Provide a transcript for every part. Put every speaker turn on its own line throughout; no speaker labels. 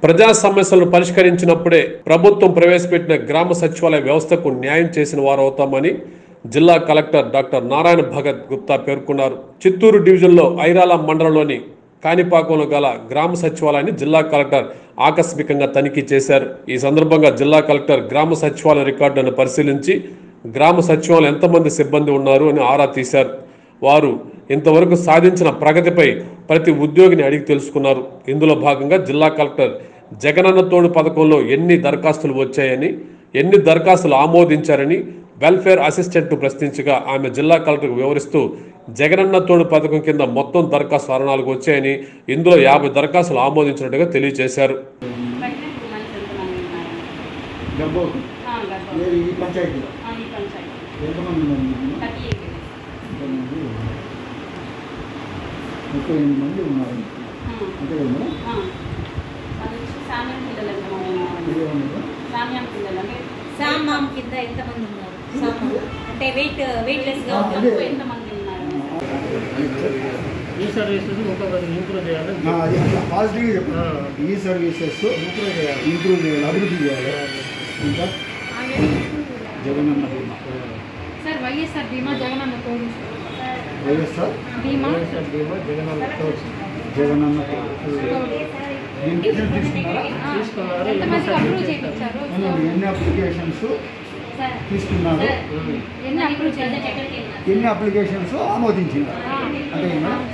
ప్రజా సమస్యలను పరిష్కరించినప్పుడే ప్రభుత్వం ప్రవేశపెట్టిన గ్రామ సచివాలయ వ్యవస్థకు న్యాయం చేసిన వారు అవుతామని జిల్లా కలెక్టర్ డాక్టర్ నారాయణ భగత్ గుప్తా పేర్కొన్నారు. చిత్తూరు డివిజన్లో ఐరాల మండలంలోని కాణిపాకంలో గల గ్రామ సచివాలయాన్ని జిల్లా కలెక్టర్ ఆకస్మికంగా తనిఖీ చేశారు. ఈ సందర్భంగా జిల్లా కలెక్టర్ గ్రామ సచివాలయ రికార్డులను పరిశీలించి గ్రామ సచివాలయం ఎంతమంది సిబ్బంది ఉన్నారు అని ఆరా తీశారు. వారు ఇంతవరకు సాధించిన ప్రగతిపై ప్రతి ఉద్యోగిని అడిగి తెలుసుకున్నారు. ఇందులో భాగంగా జిల్లా కలెక్టర్ జగనన్న తోడు పథకంలో ఎన్ని దరఖాస్తులు వచ్చాయని, ఎన్ని దరఖాస్తులు ఆమోదించారని వెల్ఫేర్ అసిస్టెంట్ను ప్రశ్నించగా ఆమె జిల్లా కలెక్టర్కు వివరిస్తూ జగనన్న తోడు పథకం కింద మొత్తం దరఖాస్తులు 64 వచ్చాయని, ఇందులో 50 దరఖాస్తులు ఆమోదించినట్టుగా తెలియజేశారు.
ఈ సర్వీసెస్ ఇంప్రూవ్ చేయాలి.
పాజిటివ్గా చెప్పండి. ఈ సర్వీసెస్ ఇంప్రూవ్ చేయాలి, అభివృద్ధి చేయాలి. ఇంకా జగనన్న బీమా,
సార్ వైఎస్ఆర్ బీమా, జగనన్న తోడు,
వైఎస్ఆర్
బీమా,
జగనన్న తోడు,
జగనన్న తీసుకున్నారా?
ఎంతమందికి అప్రూవ్ చేయించారు?
ఎన్ని అప్లికేషన్స్ తీసుకున్నారు? ఎన్ని అప్లికేషన్స్ ఆమోదించినారు? అంటే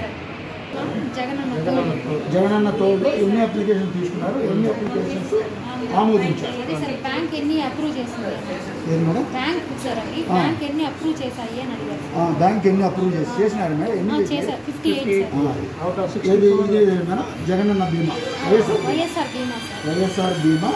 జగనన్న తోడులో ఎన్ని అప్లికేషన్ తీసుకున్నారు, ఎన్ని అప్లికేషన్స్ ఆమోదించారు?
బ్యాంక్ ఎన్ని అప్రూవ్ చేసింది?
ఏది మేడం?
బ్యాంక్ సార్ అవి బ్యాంక్ ఎన్ని అప్రూవ్ చేశాయి అని అడిగారు.
బ్యాంక్ ఎన్ని అప్రూవ్ చేసినారు మేడం? ఎన్ని
చేశారు? 58.
ఇది మేడం జగనన్న బీమా,
వైఎస్ఆర్ బీమా,
వైఎస్ఆర్ బీమా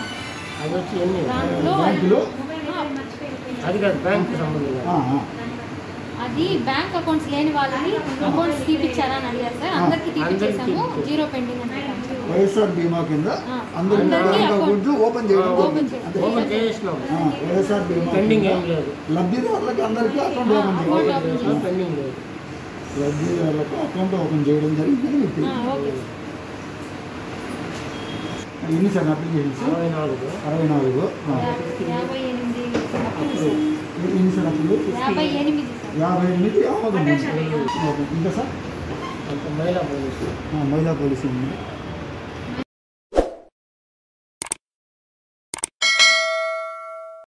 బ్యాంకులో
అది కాదు, బ్యాంకు సంబంధం.
అది బ్యాంక్ అకౌంట్స్ లేని వాళ్ళని అకౌంట్స్ తీపిచ్చారని అడిగారు సార్. అందరికి తీపిచ్చేసాము, 0 పెండింగ్ అని.
వైఎస్ఆర్ బీమా కింద అందరికీ బ్యాంక్ అకౌంట్లు ఓపెన్ చేయడం. వైఎస్ఆర్ బీమా
పెండింగ్ ఏం లేదు.
లబ్ధిదారులకు అందరికీ అకౌంట్ ఓపెన్ చేయడం.
పెండింగ్ లేదు.
లబ్ధిదారులకు అకౌంట్ ఓపెన్ చేయడం జరిగిందని మీకు తెలియదు. ఎన్ని సార్ అప్లికేషన్స్? 64.
58
ఎన్ని సార్ అప్లికేషన్?
58
ఆమోదం. ఇంకా సార్
మహిళా పోలీసు
మహిళా పోలీసు ఉంది.